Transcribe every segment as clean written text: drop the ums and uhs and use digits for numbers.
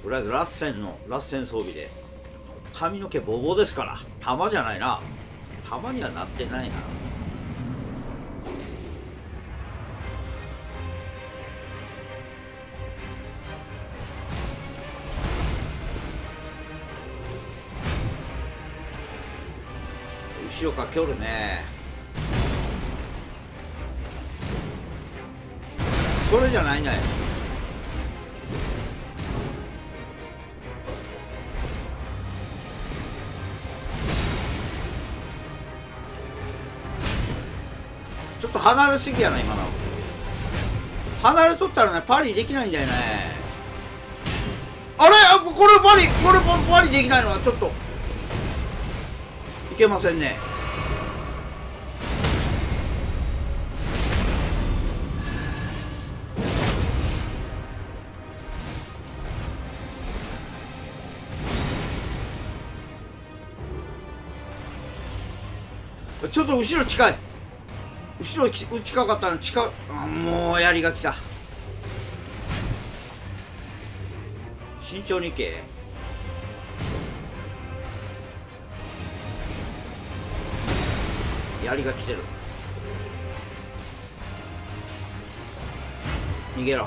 とりあえずラッセン装備で髪の毛ボーボーですから。玉じゃないな、玉にはなってないな。後ろから来おるね。それじゃないね。ちょっと離れすぎやな今の。離れとったらねパリできないんだよね。あれこれパリできないのはちょっといけませんね。ちょっと後ろ近い。後ろ近かったの近あ、もう槍が来た。慎重に行け。槍が来てる。逃げろ。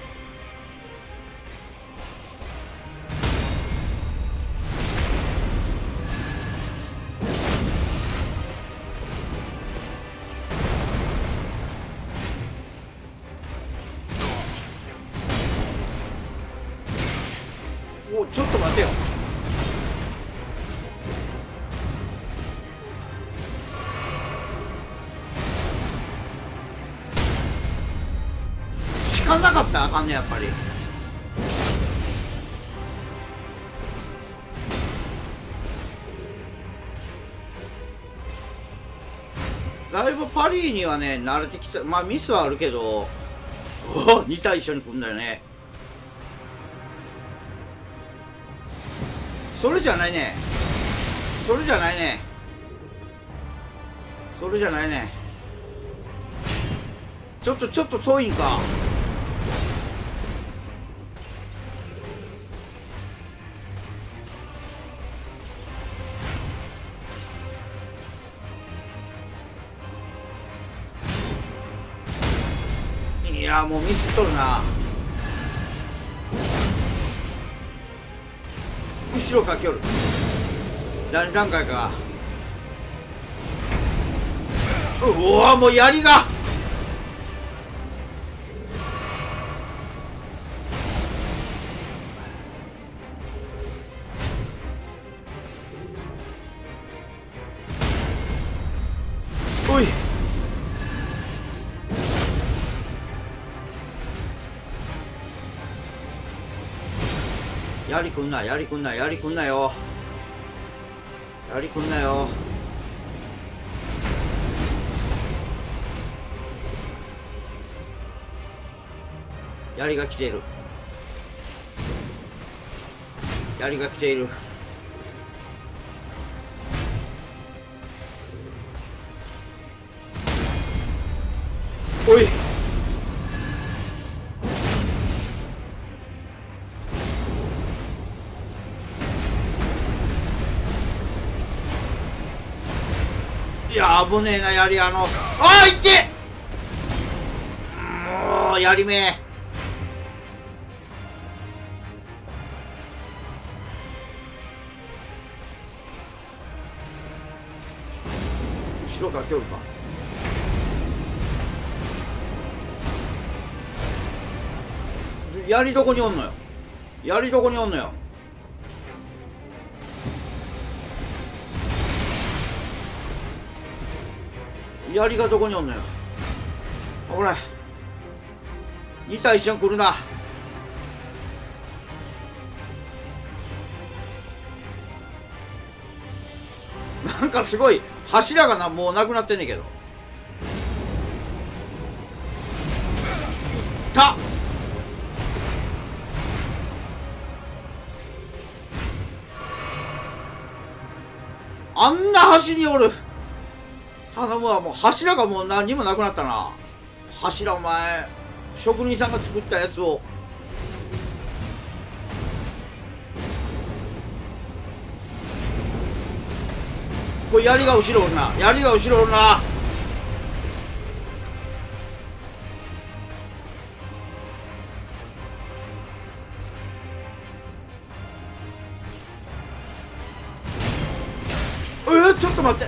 お、ちょっと待てよ。引かなかったらあかんねやっぱり。だいぶパリにはね慣れてきた。まあミスはあるけど、お2体一緒に来るんだよね。それじゃないね。それじゃないね。それじゃないね。ちょっと遠いんか。いやもうミスっとるな。後ろから来よる。第2段階か。うわもう槍が。おい槍くんなよ。槍くんなよ。槍が来ている。おいいや危ねえな槍。ああいって。もう槍め。後ろから来よるか。槍どこにおんのよ。槍がどこにおんのよ。危ない。2体一緒に来るな。なんかすごい柱がもうなくなってんねんけど。あんな端におる。頼むわ。もう柱がもう何にもなくなったな。柱お前職人さんが作ったやつを。 これ槍が後ろおるな、槍が後ろおるな。ちょっと待って。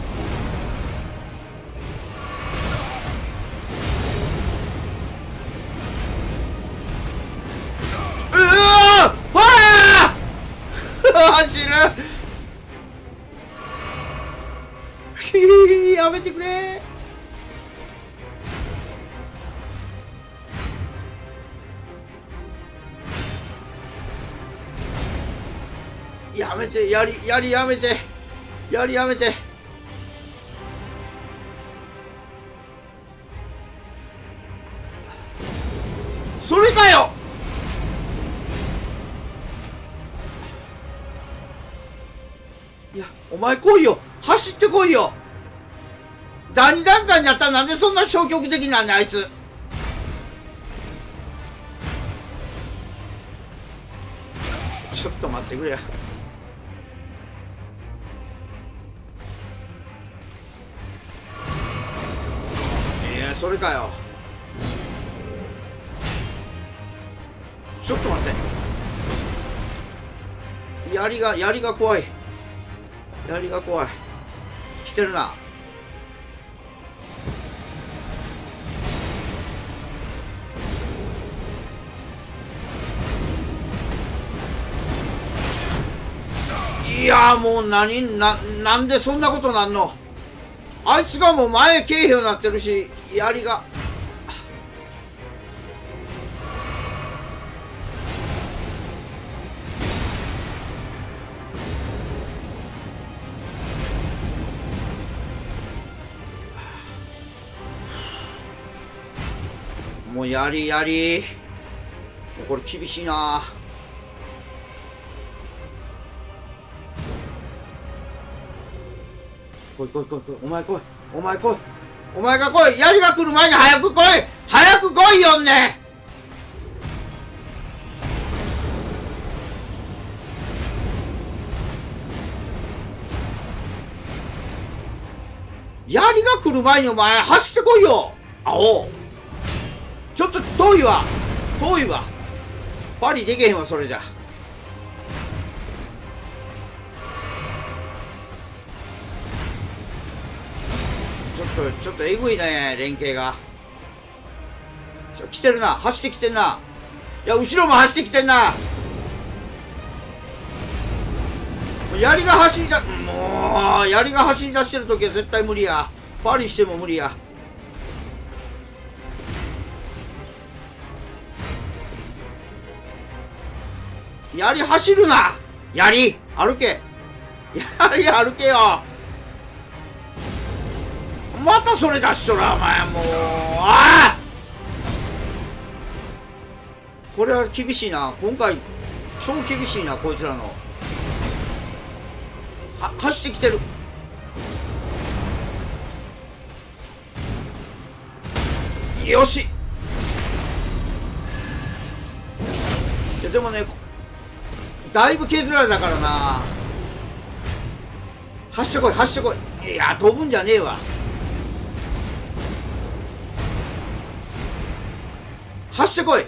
走るやめてくれ。やめて、槍やめて、槍やめて。それかよ。いや、お前来いよ、走ってこいよ。第2段階になったらなんでそんな消極的なんだあいつ。ちょっと待ってくれや。それかよ。ちょっと待って。槍が怖い。槍が怖い。来てるな。いやもうなんでそんなことなんの。あいつがもう前経費になってるし、槍が。もう槍。これ厳しいな。来い、お前来い、お前が来い、槍が来る前に早く来いよね。槍が来る前にお前走ってこいよ。アホ。ちょっと遠いわ。パリできへんわそれじゃ。ちょっとえぐいね、連携が。来てるな、走ってきてんな。いや、後ろも走ってきてんな。槍が走り出してる時は絶対無理や。パリしても無理や。槍走るな。槍歩けよ。またそれ出しとらお前。もうこれは厳しいな。今回超厳しいな、こいつらの。走ってきてる。よし。いやでもね、だいぶ削られたからな。走ってこい。いや飛ぶんじゃねえわ。走ってこい。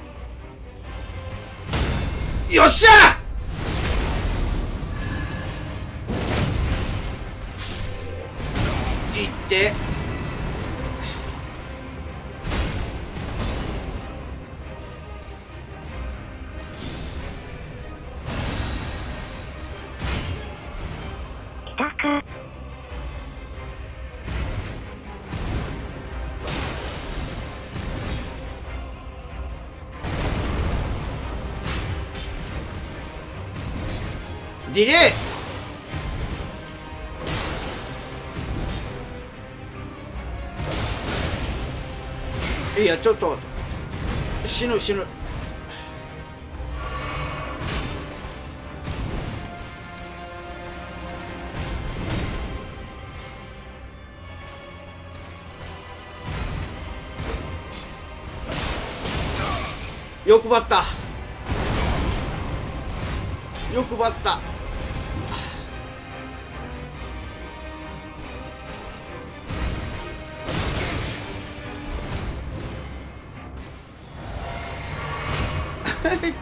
よっしゃ。いってディレイ。いやちょっと死ぬ。欲張った。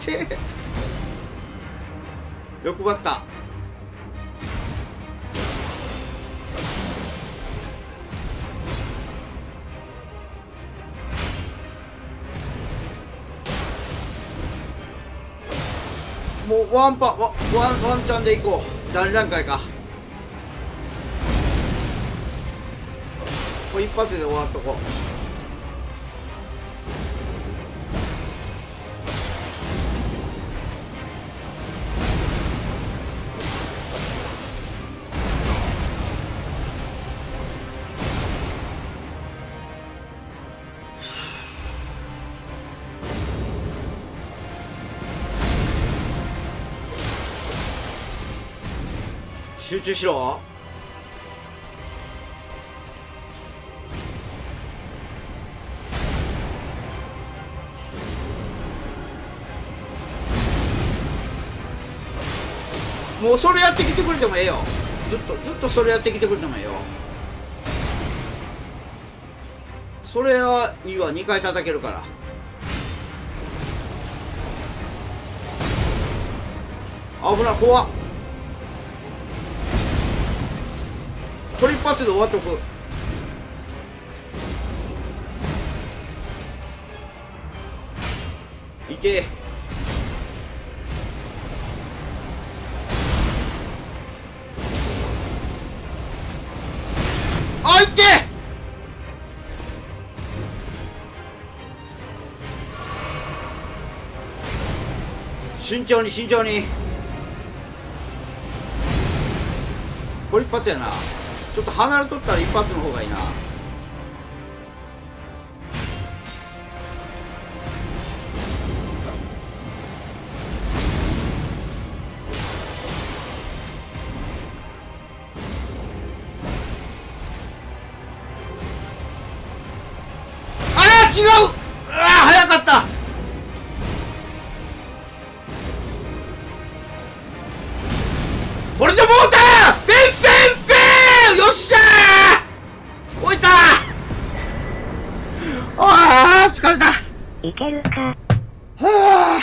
て。欲張った。もうワンチャンでいこう。誰段階か。もう一発で終わっとこう。集中しろ。もうそれやってきてくれてもええよ。ずっとそれやってきてくれてもええよ。それはいいわ。2回叩けるから。危ない。怖っ。これ一発で終わっとく。いけ。あ、いけ。慎重に慎重に。これ一発やな。ちょっと離れとったら一発の方がいいな。ああ、違う。ああ、早かった。これでもうた。ペンペンペン。よっしゃー。置いた。ああ、疲れた。 いけるか。 はあ。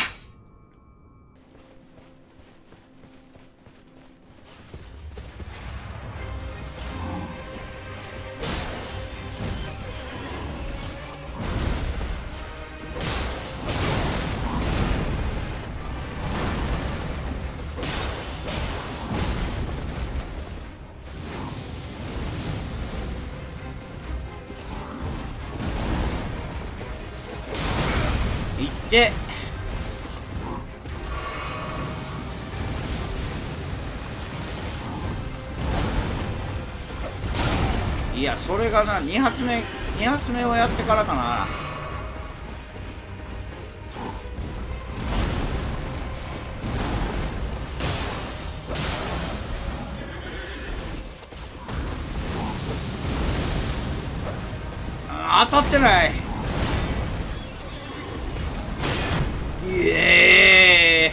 いっていや、それがな、2発目をやってからかな。当たってない。イエ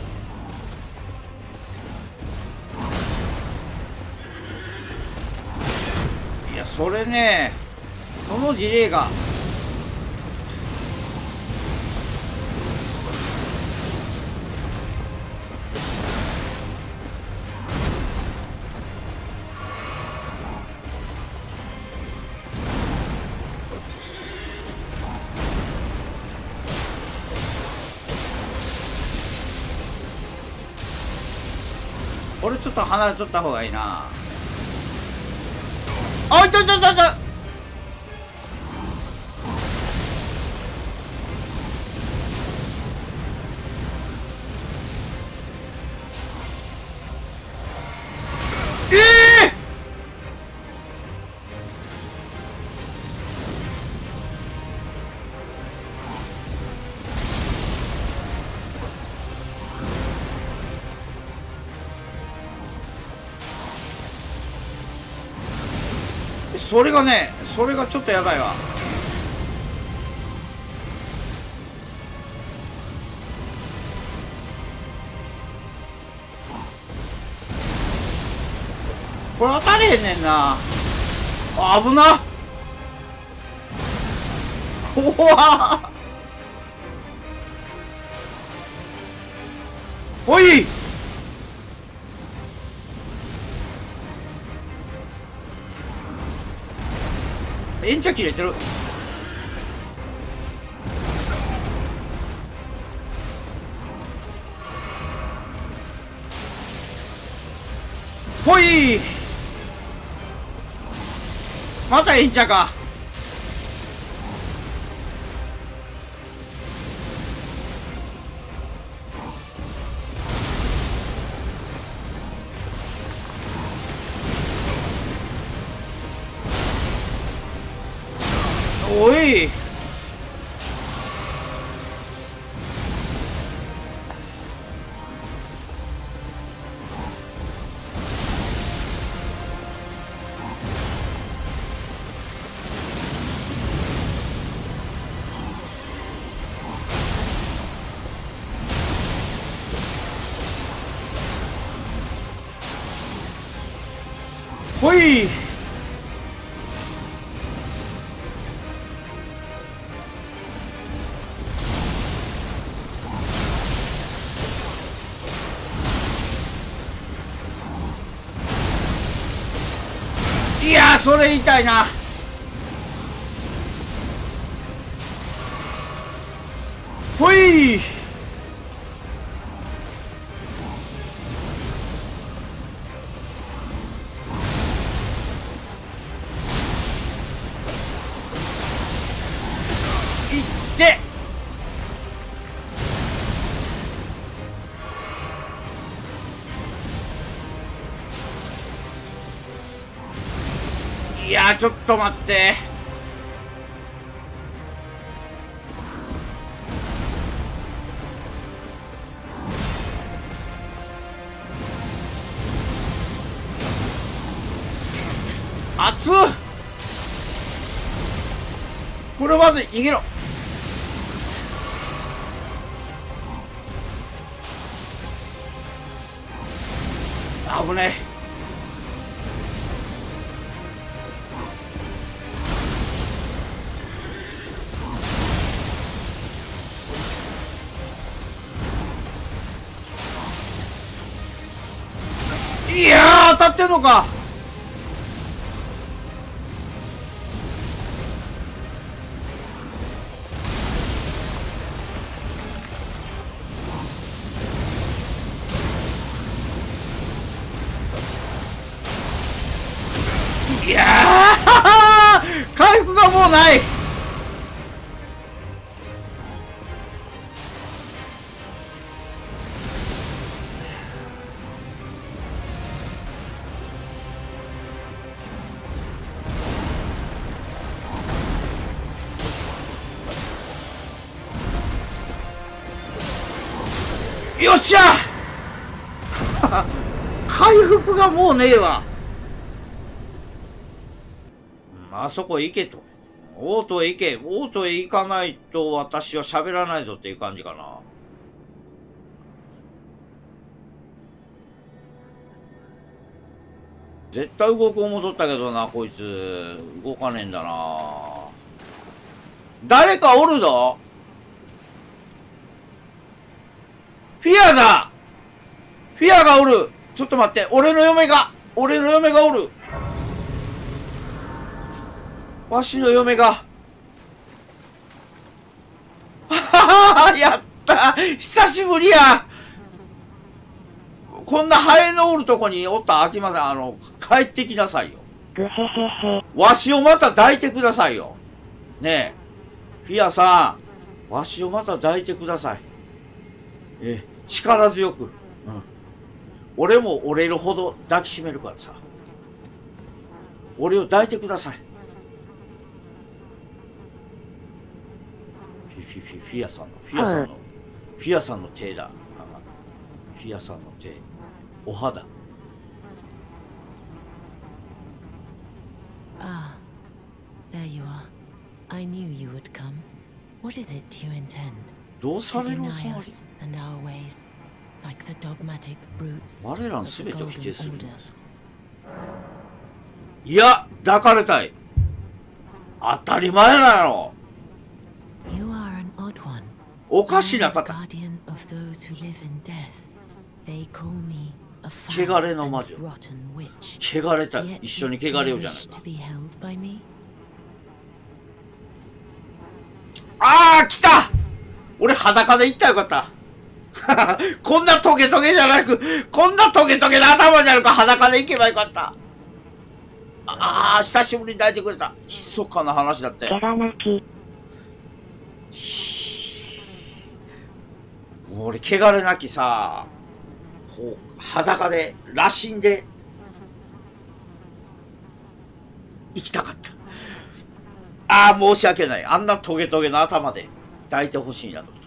ーイ。いや、それね、その事例がこれちょっと離れとった方がいいな。あ、ちょそれがね、それがちょっとやばいわ。これ当たれへんねんな。あ、危な。怖っ。 ほい。エンチャ切れてる。ほい。またエンチャか。おい。ほい。いやー、それ痛いな。ほい。いっていやー、ちょっと待って。熱っ。これまずい。逃げろ。危ねえ。いやー、当たってんのか。いやー回復がもうない。よっしゃ回復がもうねえわ。あそこ行けと。オートへ行け。オートへ行かないと私は喋らないぞっていう感じかな。絶対動く思うとったけどな、こいつ。動かねえんだな。誰かおるぞ。フィアだ。フィアがおる。ちょっと待って。俺の嫁がおる。わしの嫁が。やった久しぶりや。こんなハエのおるとこにおったらあきません。帰ってきなさいよ。 ぐへへへ。 わしをまた抱いてくださいよ。ねえ。フィアさん。わしをまた抱いてください。力強く。うん。俺も折れるほど抱きしめるからさ。俺を抱いてください。フィアさんの手だ。フィアさんの手。お肌。 Ah, there you are. I knew you would come. What is it you intend? どうさ To れるお deny つもり。 us and our ways, like the dogmatic brutes 我らの of the 全てを否定 Golden するん Order. ですか。いや、抱かれたい。当たり前なの。 You are an odd one. おかしな I am the 方。 guardian of those who live in death. They call me a 汚 foul れの魔 and 女。 rotten witch. 汚れた。 Yet 一 you 緒に still 汚れようじゃない wish か to。be held by me? ああ、来た。俺裸で行ったらよかった。こんなトゲトゲじゃなく、こんなトゲトゲの頭じゃなく裸で行けばよかった。ああ、久しぶりに抱いてくれた。密かな話だって。 キャラ泣き。 もう俺、汚れなきさ、こう、裸で、羅針で、行きたかった。ああ、申し訳ない。あんなトゲトゲの頭で抱いてほしいなと。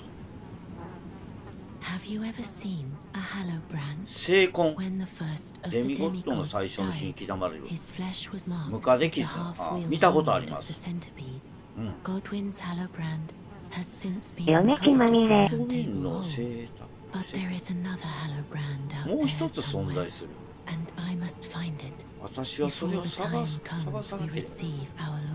Have you ever seen a Hallowbrand? 聖婚。 When the first of デ the ミゴッドの demigods 最初の死に died, 刻まれる。 his flesh was marked ムカデ with キ the ズ。あ half-wheel 見たことあり wound ま of the す。 centipede. うん。 Godwin's Hallowbrand has since been 米木まみ recovered れ。 at the ゴ Round リン Table の Hall. 生誕。 But there is another Hallowbrand out もう there 一つ存 somewhere, 在する。 and I must find it 私はそ before れを the 探 time さ comes な we ければ。 receive our Lord.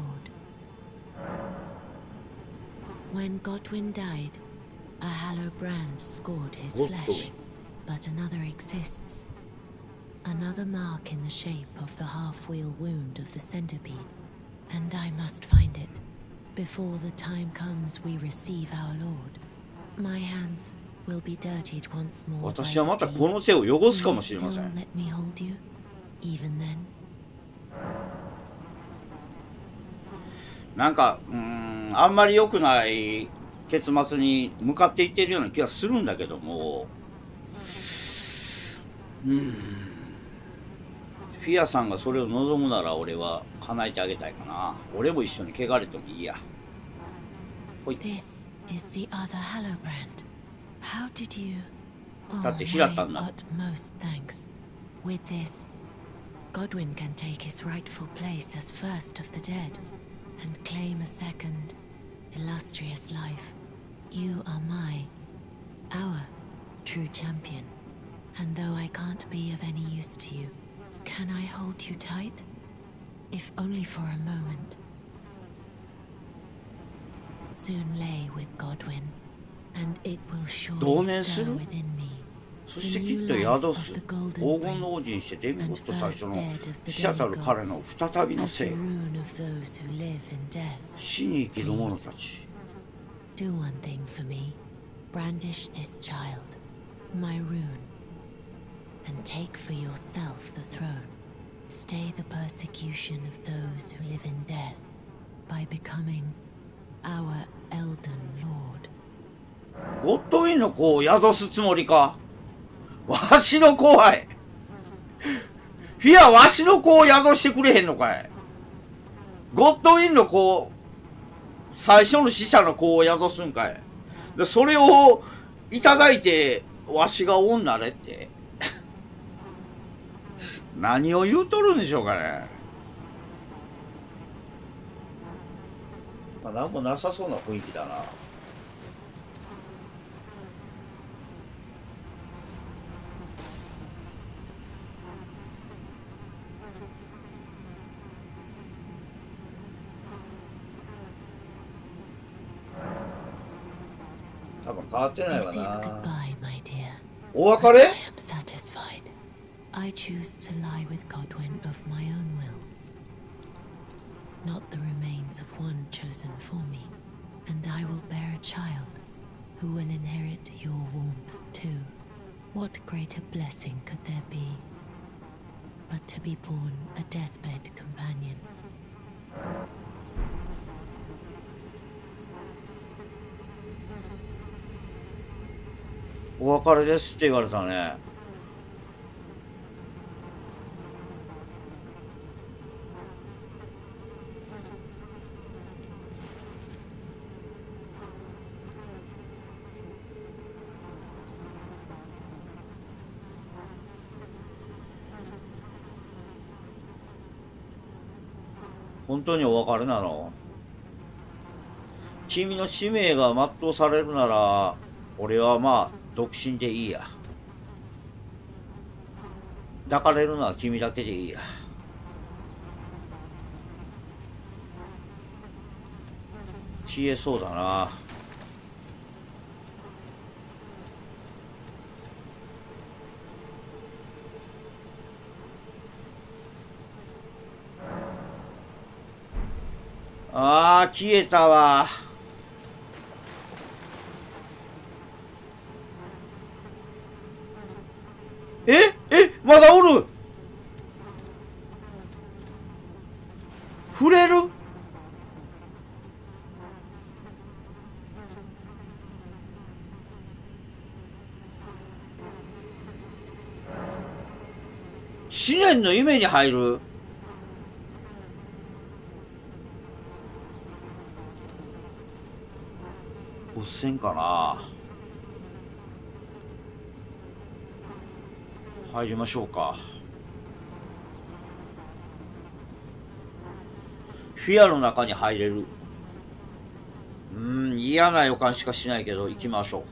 When Godwin died, a Hallowbrand scored his Godwin. flesh, but another exists. Another mark in the shape of the half-wheel wound of the centipede, and I must find it before the time comes we receive our Lord. My hands will be dirtied once more. 私はまたこの手を汚すか Will も you しれませ still ん。 let me hold you, even then? なんか、あんまり良くない結末に向かっていってるような気がするんだけども、フィアさんがそれを望むなら俺は叶えてあげたいかな。俺も一緒に汚れてもいいや。ほい。 This is the other Hallowbrand. How did you? だって Oh, 平 my たんだ。 utmost thanks. With this, Godwin can take his rightful place as first of the dead and claim a second, illustrious life. You are our true champion. And though I can't be of any use to you, can I hold you tight? If only for a moment. Soon lay with Godwin, and it will 同 surely 盟す stir る。 within me. そしてきっと宿す。黄金の王子にしてデミゴッド最初の死者たる彼の再びの As the 生。 rune of those who live in death. 死に生きる者たち。 Do one thing for me. Brandish this child, my rune, and take for yourself the throne. Stay the persecution of those who live in death by becoming our Elden Lord. ゴッドウィンの子を宿すつもりか。わしの後輩。フィア、わしの子を宿してくれへんのかい。ゴッドウィンの子、最初の死者の子を宿すんかい。でそれをいただいて、わしが王になれって。何を言うとるんでしょうかね。まあ、なんもなさそうな雰囲気だな。多分変わってない This わ is な。 goodbye, my dear. お別 I れ am satisfied. I choose to lie with Godwin of my own will. Not the remains of one chosen for me. And I will bear a child who will inherit your warmth too. What greater blessing could there be but to be born a deathbed companion? お別れですって言われたね。本当にお別れなの？君の使命が全うされるなら、俺はまあ独身でいいや。抱かれるのは君だけでいいや。消えそうだな。 あー、消えたわ。まだおる。触れる。思念の夢に入る。おっせんかな。入りましょうか。フィアの中に入れる。嫌な予感しかしないけど行きましょう。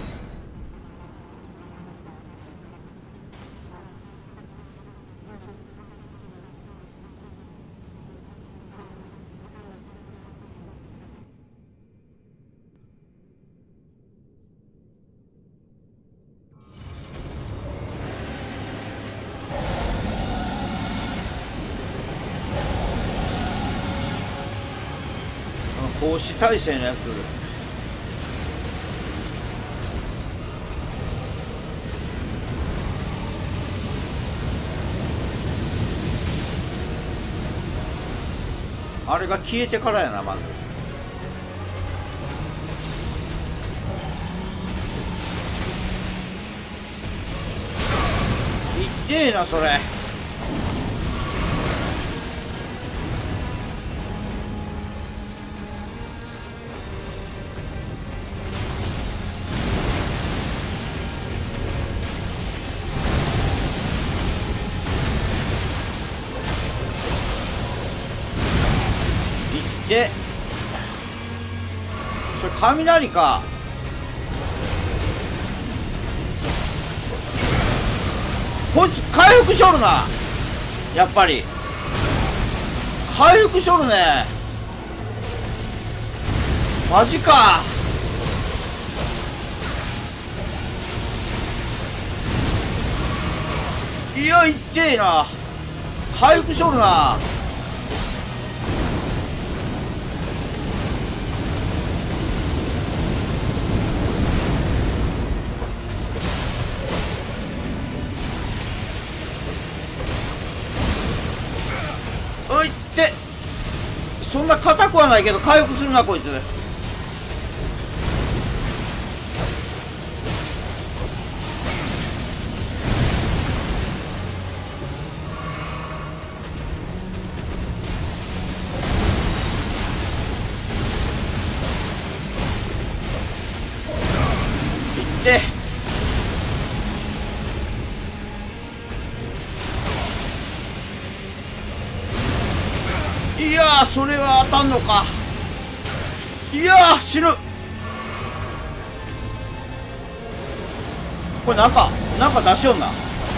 投資体制のやつ。あれが消えてからやな、まず。いってえな、それ。で、それ雷か。こいつ回復しょるな。やっぱり回復しょるね。マジか。いや、いってえな。回復しょるな。そんな硬くはないけど回復するな、こいつ。いっていやー、それは当たんのか。いやー、死ぬ。これなんか出しよんな。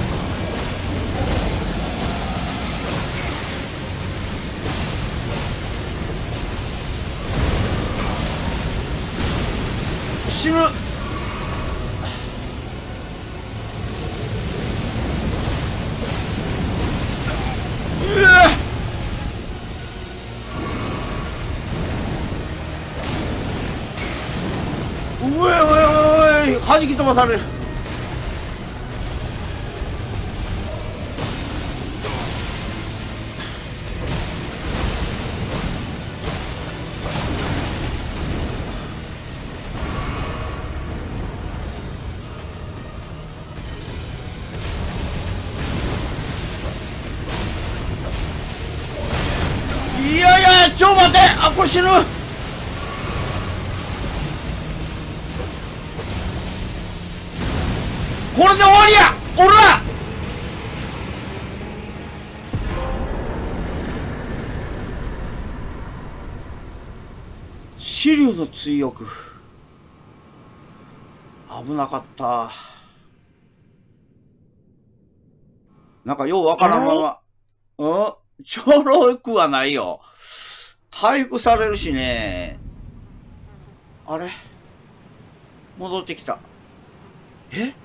死ぬ。弾き飛ばされる。いやいや、ちょ待て。あ、これ死ぬ。これで終わりや。おら。資料の追憶。危なかった。なんかようわからんまま。ちょろくはないよ。回復されるしね。あれ戻ってきた。え、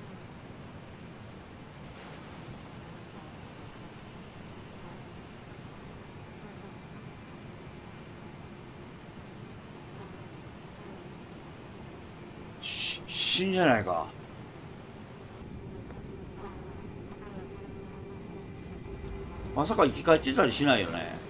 死んでないか。まさか生き返ってたりしないよね。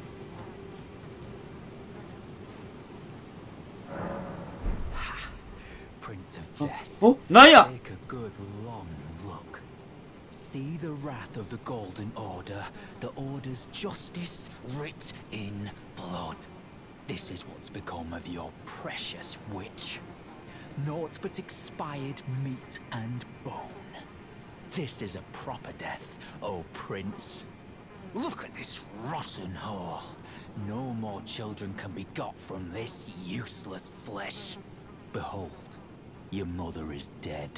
お、なんや。 Take a good long look. See the wrath of the Golden Order, the Order's justice writ in blood. This is what's become of your precious witch. Naught but expired meat and bone. This is a proper death, O Prince. Look at this rotten whore. No more children can be got from this useless flesh. Behold, your mother is dead.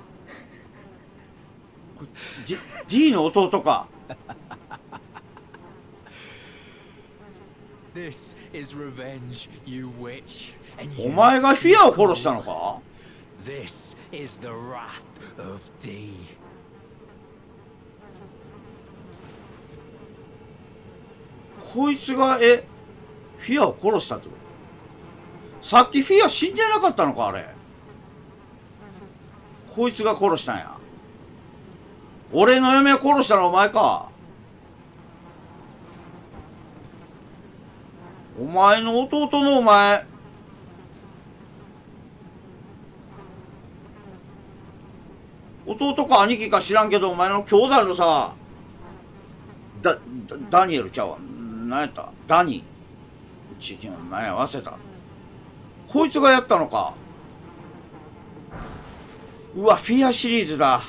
D の弟か。 This is revenge, you witch. And お you 前がフィアを殺したのか。 This is the wrath of D. こいつがフィアを殺したってこと。さっきフィア死んでなかったのかあれ。こいつが殺したんや。俺の嫁を殺したのはお前か。お前の弟のお前。弟か兄貴か知らんけど、お前の兄弟のさ、ダニエルちゃうわ。何やったダニー。何や忘れた。こいつがやったのか。うわ、フィアシリーズだ。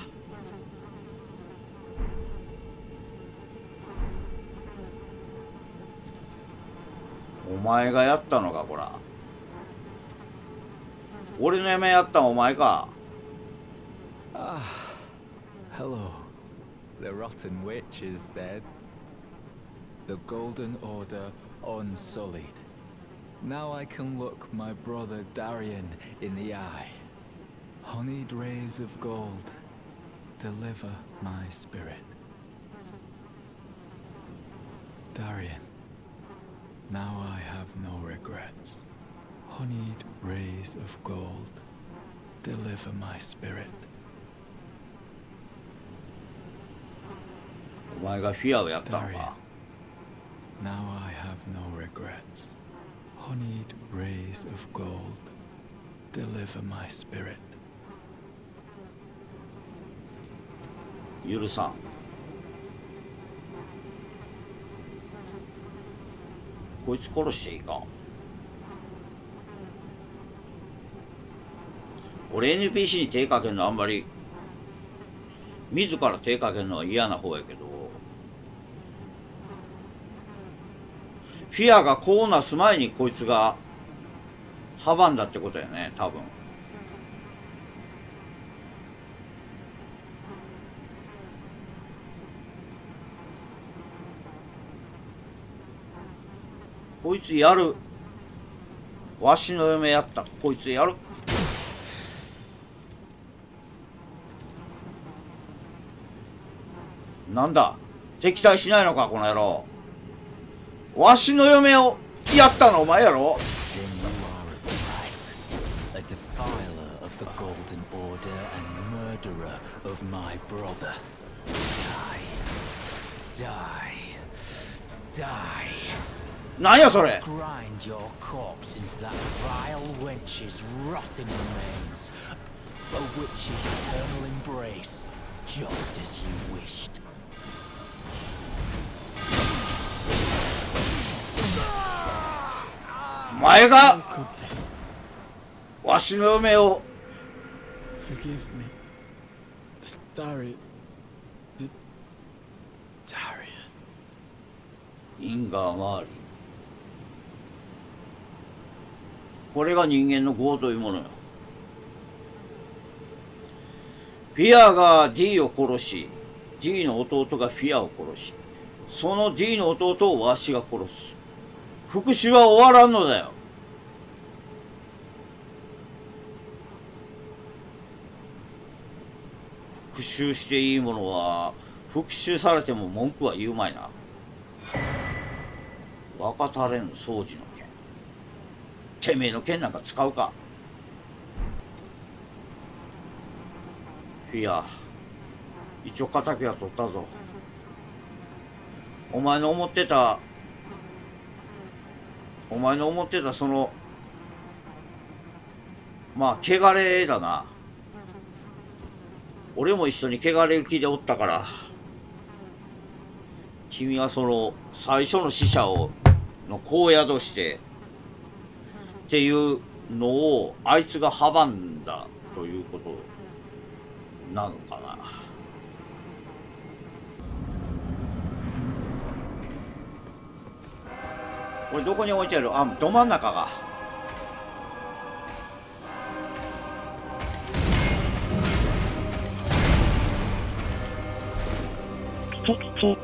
お前がやったのか、こら。俺の嫁やったんお前か。 Ah, hello. The rotten witch is dead. The Golden Order unsullied. Now I can look my brother Darian in the eye. Honeyed rays of gold, deliver my spirit. Darian, now I have no regrets. Honeyed rays of gold, deliver my spirit. お前がフィアをやったの Darian, か。 now I have no regrets. Honeyed rays of gold, deliver my spirit. 許さん。こいつ殺していいか。俺 NPC に手かけるのあんまり自ら手かけるのは嫌な方やけど、フィアがこうなす前にこいつが阻んだってことやね、多分。こいつやる。わしの嫁やった。こいつやる。なんだ、敵対しないのかこの野郎。わしの嫁をやったのお前やろ。 Then you are right. A defiler of the Golden Order and murderer of my brother. Die. Die. Die. なんやそれ。 Grind your corpse into that vile wench's rotting remains. A witch's eternal embrace, just as you wished. お前が How could this? わしの嫁を。 Forgive me. Darian. Darian. 因果周り。これが人間の業というものよ。フィアが D を殺し、D の弟がフィアを殺し、その D の弟をわしが殺す。復讐は終わらんのだよ。復讐していいものは復讐されても文句は言うまいな。若たれぬ掃除の剣。てめえの剣なんか使うか。 フィア、一応敵は取ったぞ。お前の思ってたその、まあ汚れだな。俺も一緒に汚れる気でおったから、君はその最初の死者の荒野としてっていうのをあいつが阻んだということなのかな。これどこに置いてある？あ、ど真ん中が。 ピチピチ。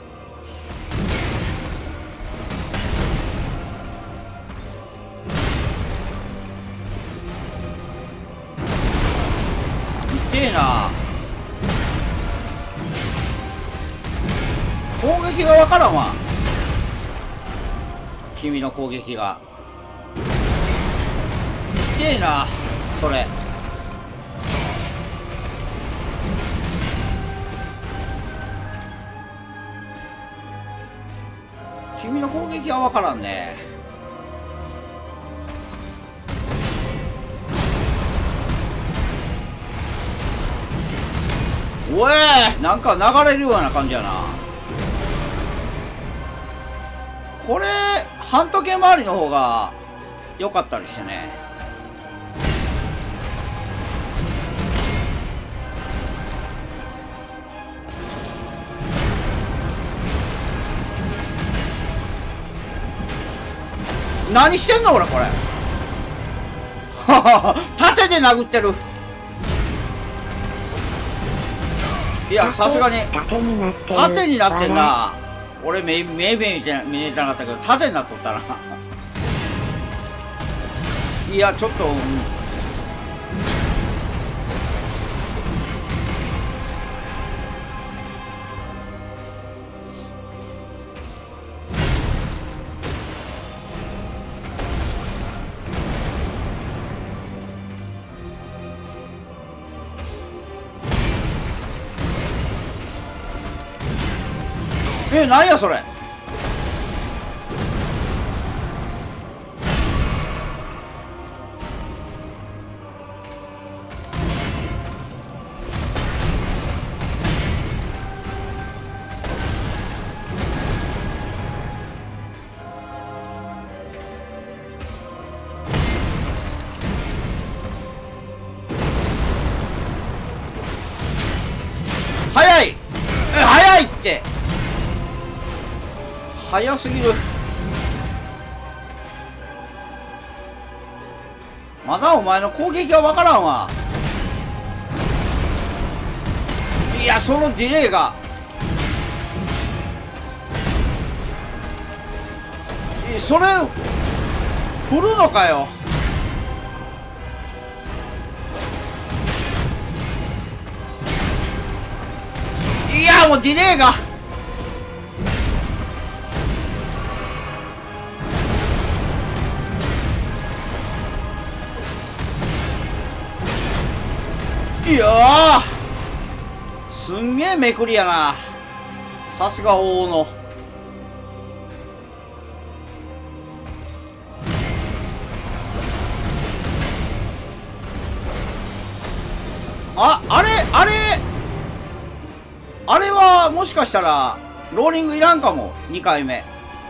痛えな。攻撃がわからんわ。君の攻撃が痛えなそれ。君の攻撃はわからんね。おい、なんか流れるような感じやな。これ半時計回りの方が良かったりしてね。何してんの俺これ。盾で殴ってる。いやさすがに盾になってんな。俺目見えてなかったけど盾になっとったな。いやちょっと、なんやそれ。早い早いって、早すぎる。まだお前の攻撃は分からんわ。いやそのディレイが、それ振るのかよ。いやもうディレイが、いやーすんげえめくりやな。さすが大野。あれはもしかしたらローリングいらんかも。2回目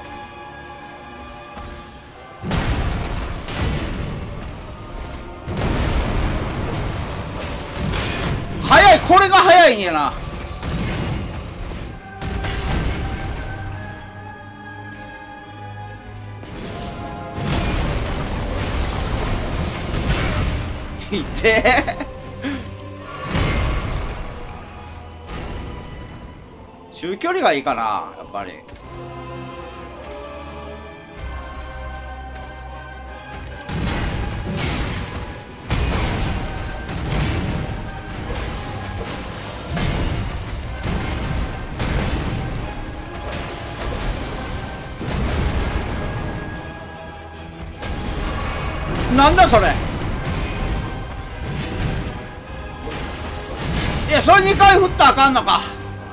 早い。これが早いんやな。いって中距離がいいかなやっぱり。なんだそれ。いやそそれ2回振ったらあかんのか。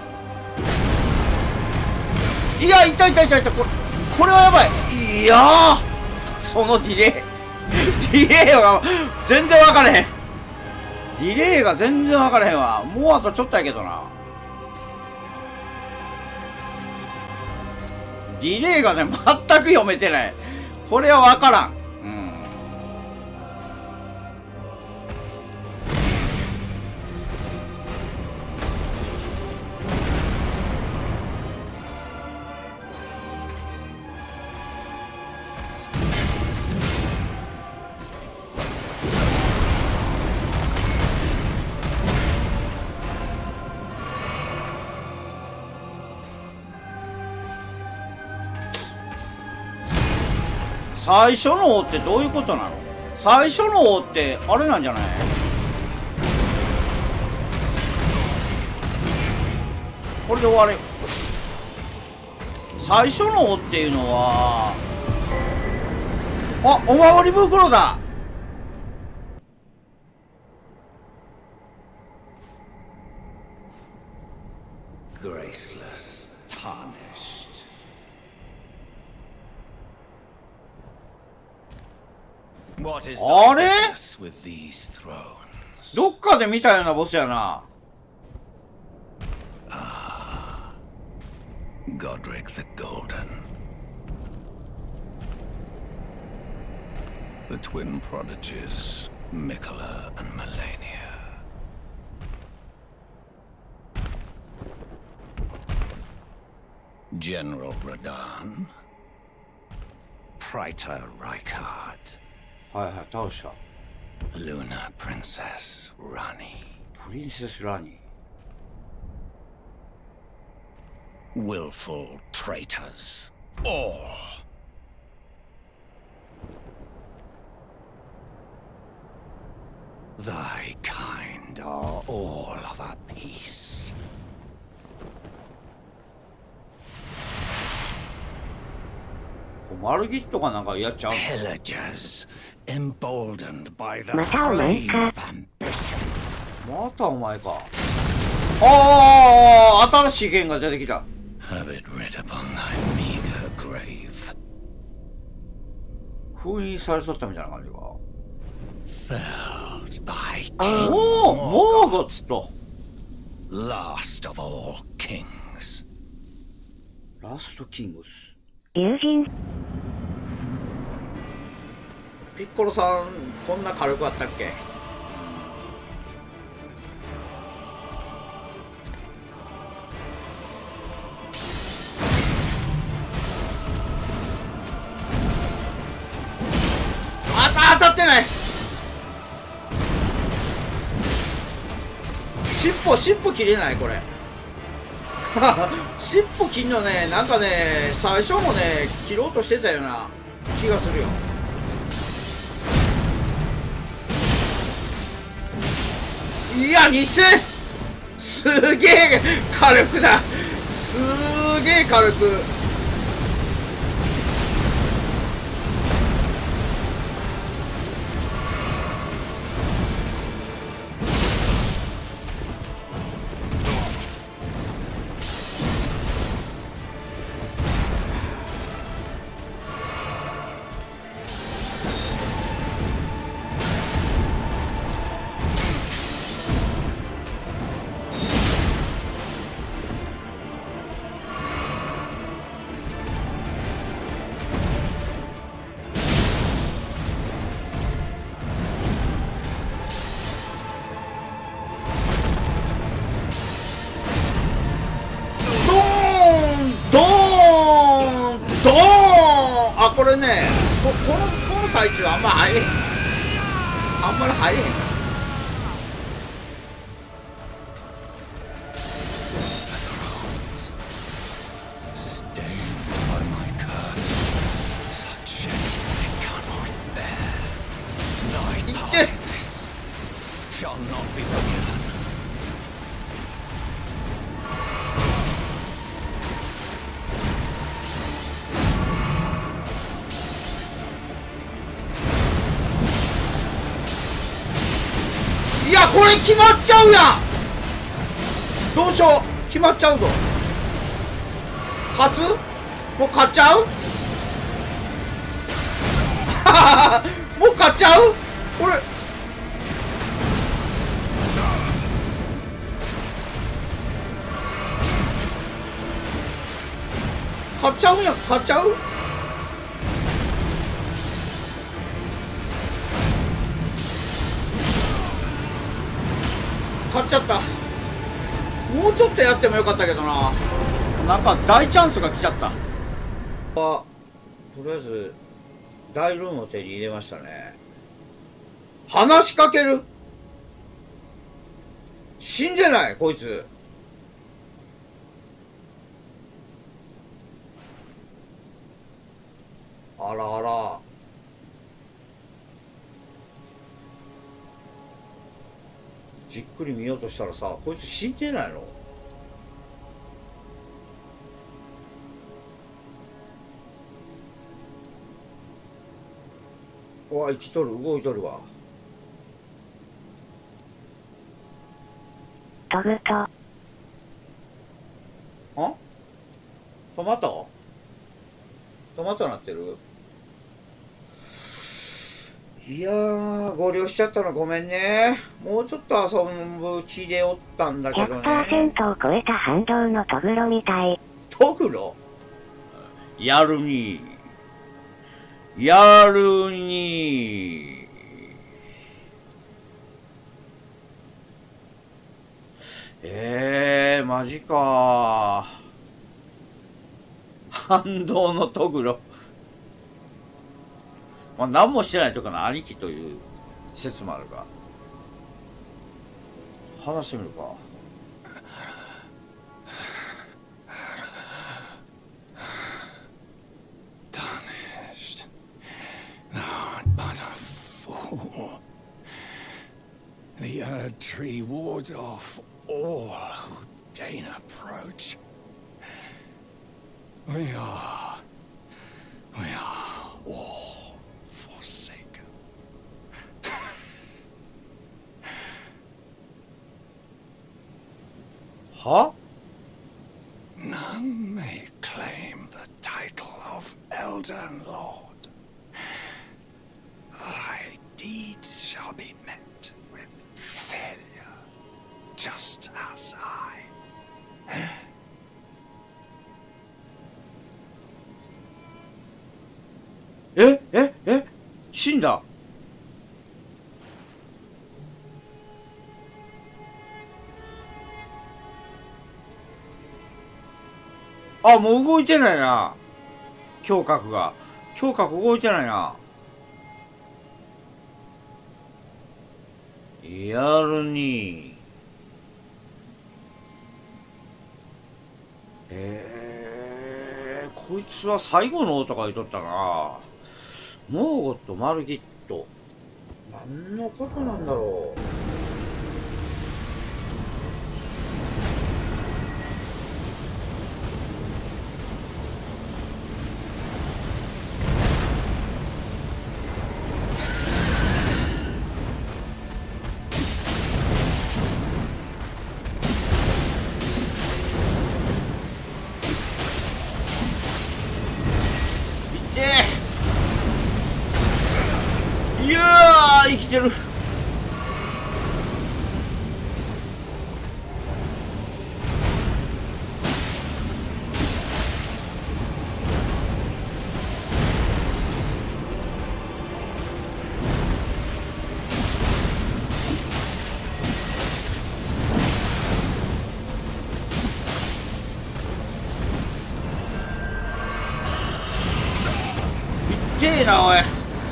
いや、痛い痛い痛い痛い。これはやばい。いやー、そのディレイディレイが全然分かれへん。ディレイが全然分かれへんわ。もうあとちょっとやけどな。ディレイがね、全く読めてない。これは分からん。うん。最初の王ってどういうことなの？最初の王ってあれなんじゃない？これで終わり。最初の王っていうのは、あ、お守り袋だ。 Graceless, tarnished. What is Are the they? business with these thrones? どっかで見たようなボスやな。 Godric the Golden. The twin prodigies, Mikola and Melania. General Radahn. Praetor Rykard. はいはい、倒した。 Luna Princess Rani. プリンセスラニー。 Willful traitors. All. Thy kind are all of a piece. マルギットがなんかやっちゃう。 Pillagers, emboldened by the またお前 flame か。 of ambition. またお前か。ああ、新しい剣が出てきた。 Have it writ upon thy meager grave. 封印されとったみたいな感じか。 Felled by お King お、モーゴット。 last of all kings. ラストキングス。 友人ピッコロさん、こんな軽くあったっけ？当たってない。尻尾切れないこれ。尻尾切んのね、なんかね、最初もね、切ろうとしてたような気がするよ。いや、2000！すげえ火力だ。すげえ火力。これね、この最中あんま入れへん。あんまり入れへんから。 Stained by my curse, such shame I cannot bear. Thy part in this shall not be forgiven. いや、これ決まっちゃうやん。 どうしよう、決まっちゃうぞ。勝つ？もう勝っちゃう？もう勝っちゃう？これ勝っちゃうんや。勝っちゃう？勝っちゃった。もうちょっとやってもよかったけどな。なんか大チャンスが来ちゃった。とりあえず大ルームを手に入れましたね。話しかける？死んでないこいつ。あらあら。じっくり見ようとしたらさ、こいつ死んでないの？うわ、生きとる、動いとるわ。 トグト。 あ？トマト？トマトなってる？いやー、ご了承しちゃったのごめんね。もうちょっと遊ぶ気でおったんだけどね。 100% を超えた反動のトグロみたい。 トグロ？やるに。やるに。マジか。反動のトグロ。まあ、何もしてないとかの兄貴という説もあるが。話してみるか。 Tarnished. Thou art but a fool. The Erd Tree wards off all who deign approach. We are all forsaken. Huh? None may claim the title of Elden Lord. Thy deeds shall be met with failure, just as I. 死んだ。あ、もう動いてないな。胸郭が。胸郭動いてないな。やるに。こいつは最後の王とか言うとったな。モーゴット・マルギット。何のことなんだろう。いやー、生きてる。痛えなおい。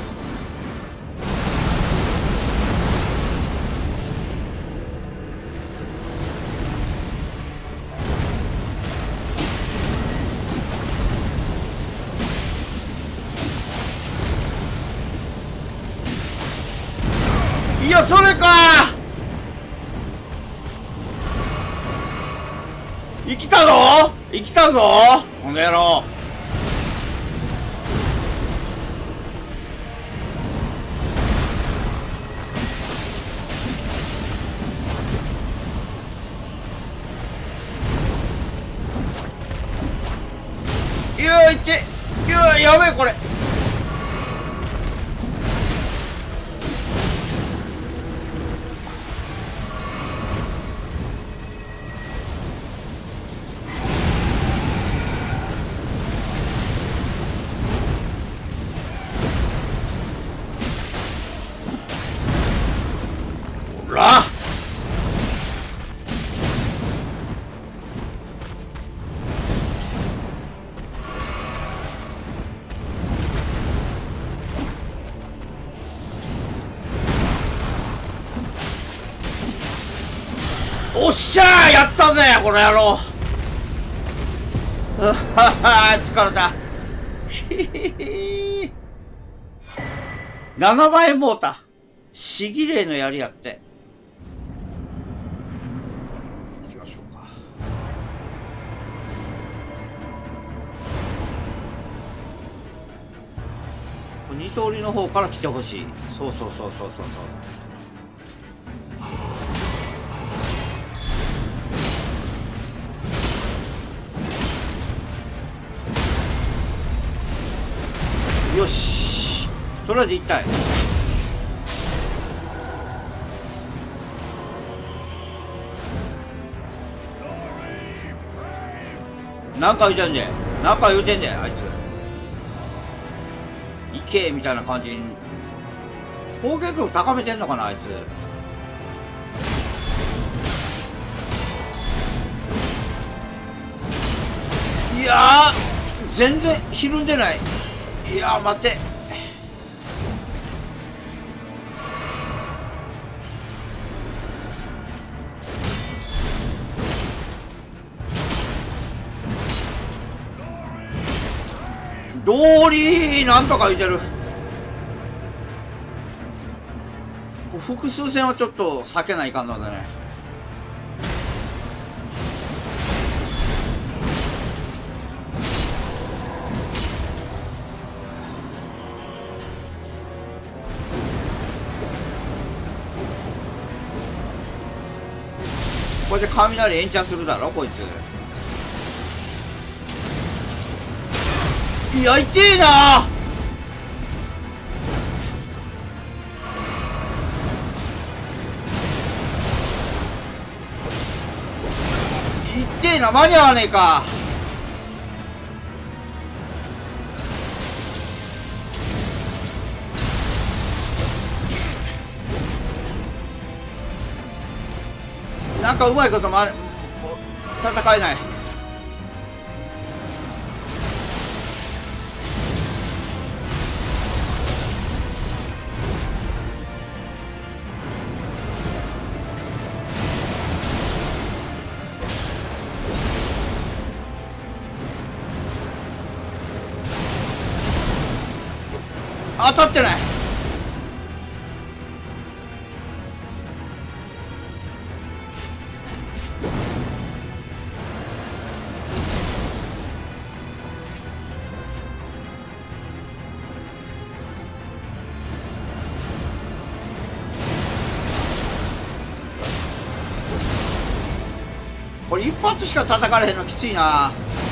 いや、それか。生きたぞ、生きたぞこの野郎。 いやいって、いややべえこれ。ほらおっしゃー、やったぜこの野郎。うはは疲れた。7万円もうた。しぎれいのやりやって。行きましょうか。二通りの方から来てほしい。そうそうそうそうそうそう。よし、とりあえず1体。なんか言うてんねん、なんか言うてんねん、あいつ。いけみたいな感じに攻撃力高めてんのかな、あいつ。いやー、全然ひるんでない。いやー待って、道理なんとか言ってる。複数戦はちょっと避けないかんのでね。これで雷延チャンするだろこいつ。いや痛えな。痛えな、間に合わねえか。なんかうまいこと、戦えない。当たってない。これ一発しか叩かれへんのきついな。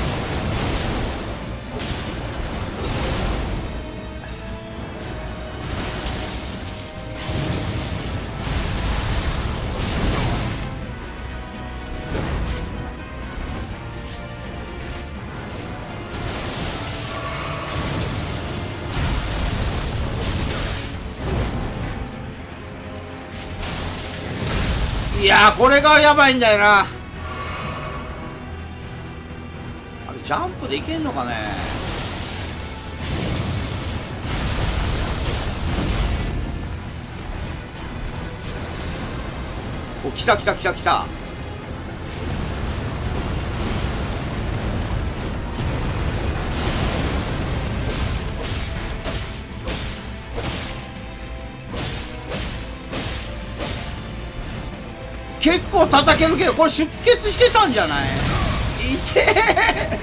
いやーこれがやばいんだよな。あれジャンプでいけんのかね。お、来た来た来た来た。結構叩けるけど、これ出血してたんじゃない？痛え。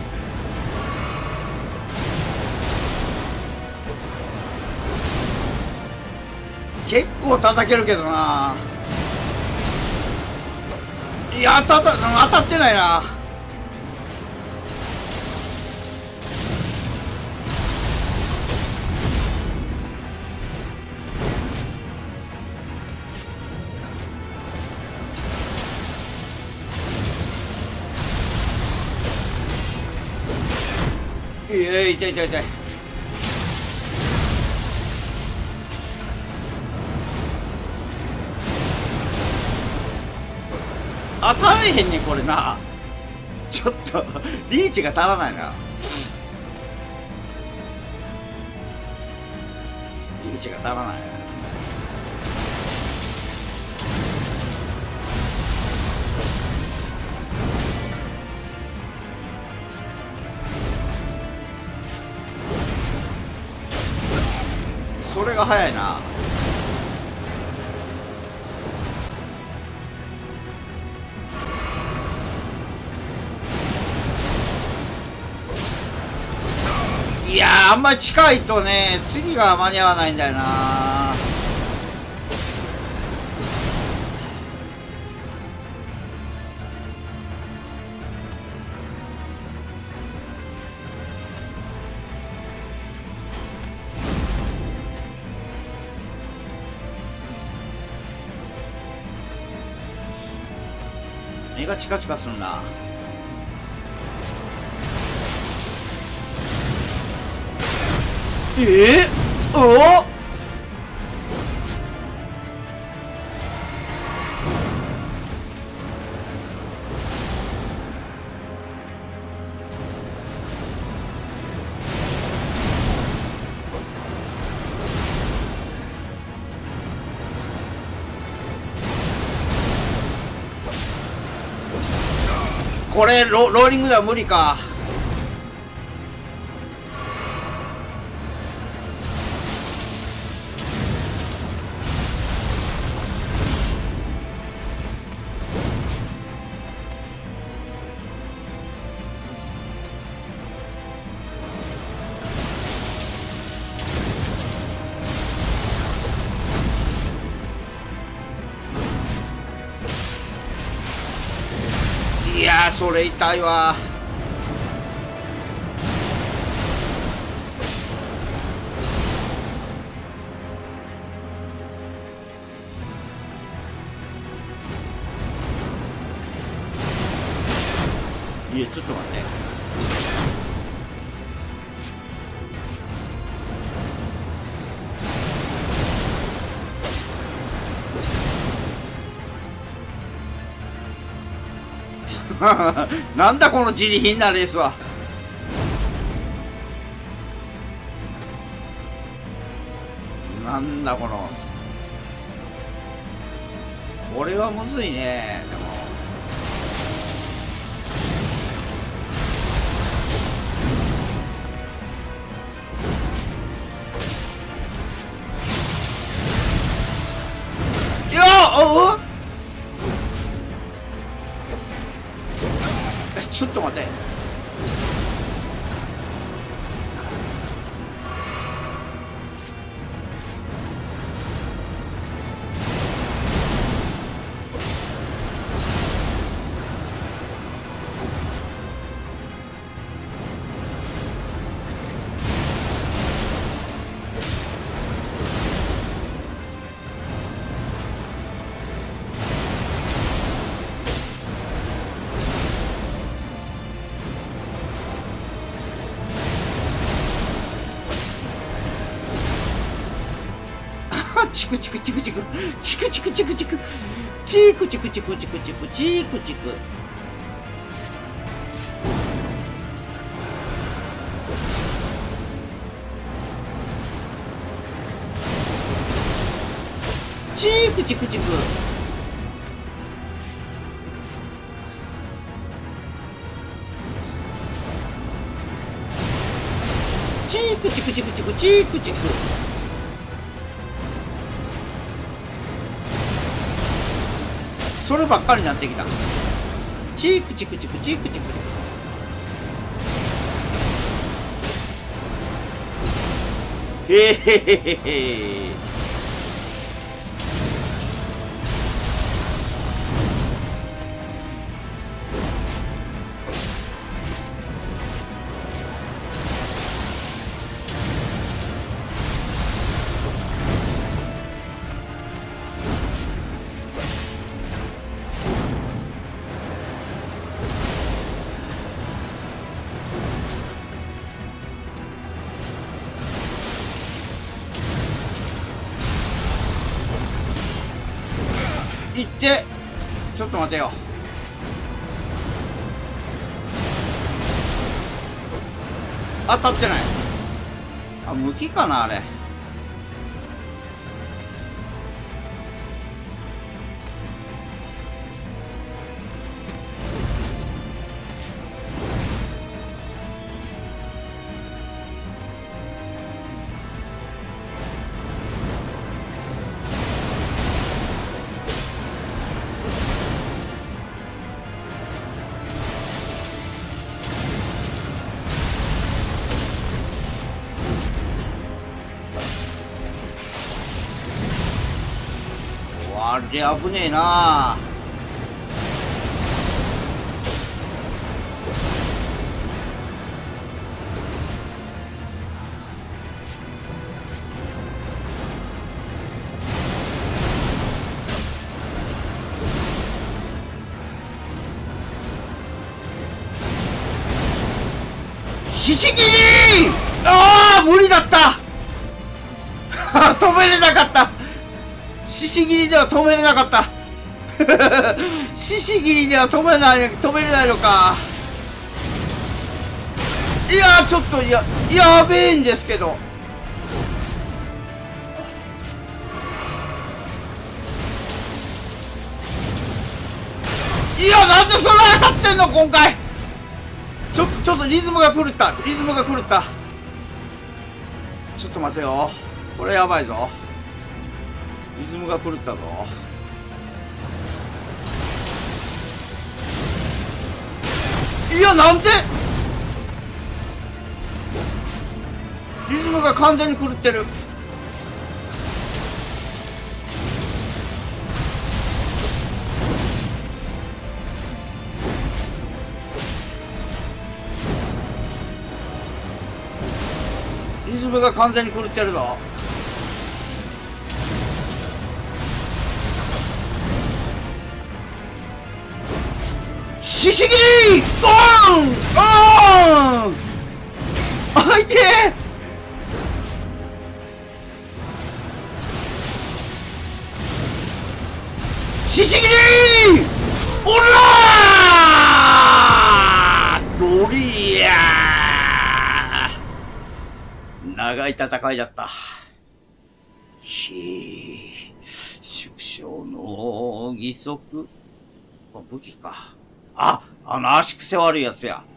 結構叩けるけどな。いや当たってないな。 痛い痛い痛い痛い。当たれへんねんこれな。ちょっとリーチが足らないな。リーチが足らないな。それが早いな。いやー、あんまり近いとね、次が間に合わないんだよな。目がチカチカするな。おこれローリングでは無理か。いやー、それ痛いわ。いや、ちょっと待って。なんだこの自利品なレースは。なんだこの、これはむずいね。でもいやおう、ちょっと待って。チクチクチクチクチクチクチクチクチクチクチクチクチクチクチクチク。チクチクチク。チクチクチクチクチクチク。そればっかりになってきた。チクチクチクチクチク。へへへへへ。 切って、ちょっと待てよ。当たってない。あ、無機かなあれ。あれ危ねえな。ひしぎり。ああ無理だった止めれなかった。獅子切りでは止めれなかった獅子切りでは止めれないのか。いやちょっとやべえんですけど。いやなんでそんな当たってんの今回。ちょっとリズムが狂った。ちょっと待てよ、これやばいぞ。リズムが狂ったぞ。いやなんでリズムが完全に狂ってる。リズムが完全に狂ってるぞ。ししぎりゴーンあいてししぎりおらードリアー。長い戦いだった。縮小の義足武器か。あの足癖悪いやつや。